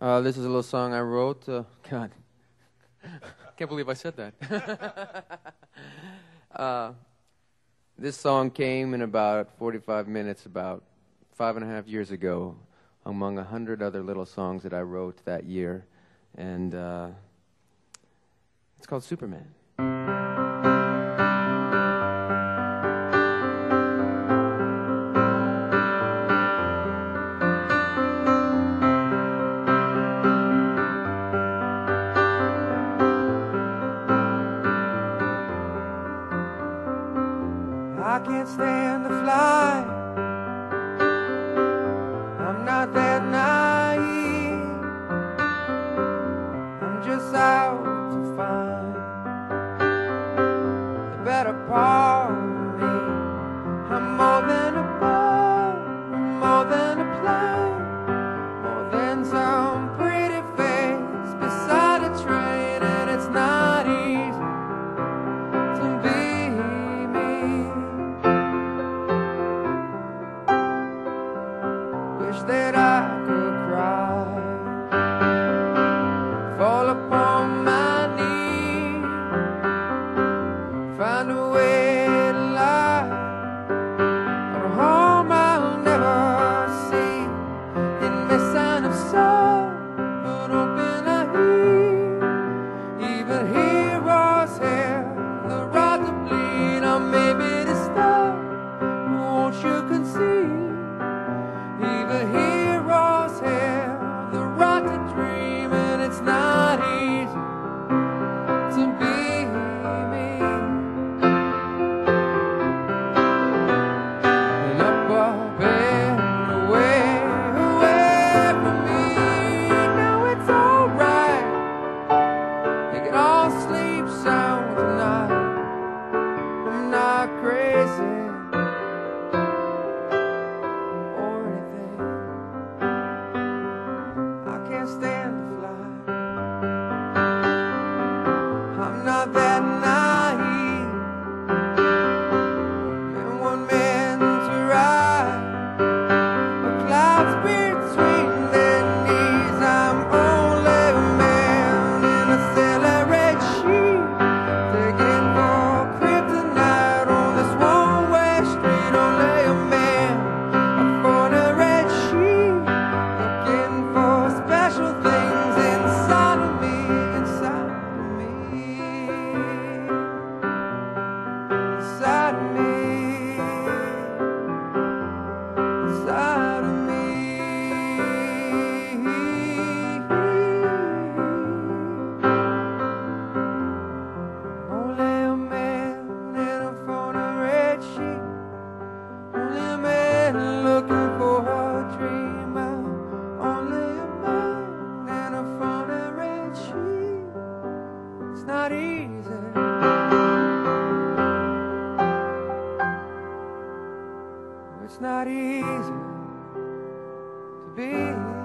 This is a little song I wrote. God, can't believe I said that. This song came in about 45 minutes, about 5.5 years ago, among 100 other little songs that I wrote that year. And it's called Superman. I can't stand to fly. I'm not that naive. I'm just out to find the better part of me. I'm more than a bird, more than a plane, more than some pretty face beside a train. And it's not easy to be that I could cry, fall upon my knees, find a way to lie, but a home I'll never see. In my sign of soul, but open a heat. Even heroes have the right to bleed. Or maybe to stop, won't you concede? Even heroes have the right to dream, and it's not easy to be me. And up and away, away from me. Now it's alright, you can all sleep sound tonight. I'm not crazy. Stand to fly. I'm not that naive. And one man to ride the clouds between their knees. I'm only a man in a celery sheet, digging for kryptonite on this one-way street. Only a man upon a red sheet, looking for special things inside of me, inside of me, inside of me, inside of me. Only a man in a phone, a red sheet. Only a man looking for a dream. Only a man and a phone and red sheet. It's not easy. It's not easy to be